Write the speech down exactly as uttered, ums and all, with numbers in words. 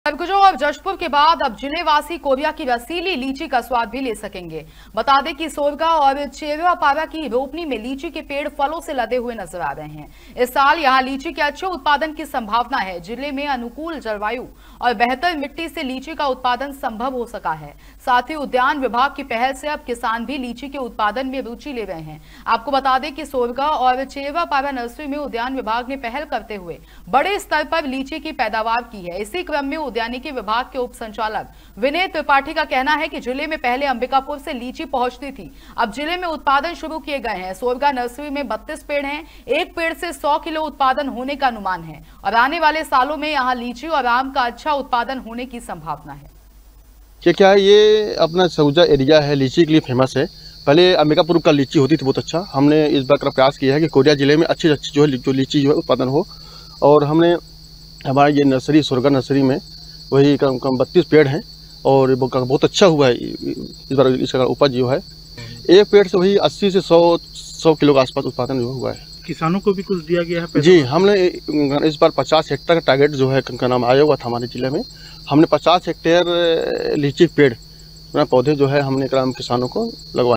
सरगुजा और जशपुर के बाद अब जिलेवासी कोरिया की रसीली लीची का स्वाद भी ले सकेंगे। बता दें कि सोरगा और चेरुआपारा की रोपनी में लीची के पेड़ फलों से लदे हुए नजर आ रहे हैं। इस साल यहां लीची के अच्छे उत्पादन की संभावना है। जिले में अनुकूल जलवायु और बेहतर मिट्टी से लीची का उत्पादन संभव हो सका है। साथ ही उद्यान विभाग की पहल से अब किसान भी लीची के उत्पादन में रुचि ले रहे हैं। आपको बता दें कि सोरगा और चेरुआपारा नर्सरी में उद्यान विभाग ने पहल करते हुए बड़े स्तर पर लीची की पैदावार की है। इसी क्रम में उद्यानिकी विभाग के उप संचालक विनय त्रिपाठी का कहना है कि जिले में पहले अंबिकापुर से लीची पहुंचती थी, अब जिले में उत्पादन शुरू किए गए हैं। सोरगा नर्सरी में बत्तीस पेड़ हैं, एक पेड़ से सौ किलो उत्पादन होने का अनुमान है और आने वाले सालों में यहां लीची और आम का अच्छा उत्पादन होने की संभावना है। क्या क्या है, ये अपना सरगुजा एरिया है, लीची के लिए फेमस है। पहले अंबिकापुर का लीची होती थी बहुत अच्छा। हमने इस बार का प्रयास किया है कि कोरिया जिले में अच्छी अच्छी जो है जो लीची जो है उत्पादन हो, और हमने हमारे ये नर्सरी सोरगा नर्सरी में वही कम कम बत्तीस पेड़ हैं और बहुत अच्छा हुआ है। इस बार इसका उपज जो है एक पेड़ से वही अस्सी से सौ सौ किलो का आसपास उत्पादन जो हुआ है। किसानों को भी कुछ दिया गया है? जी, हमने इस बार पचास हेक्टेयर का टारगेट जो है का नाम आया हुआ था हमारे जिले में। हमने पचास हेक्टेयर लीची पेड़ पौधे जो है हमने किसानों को लगवाए।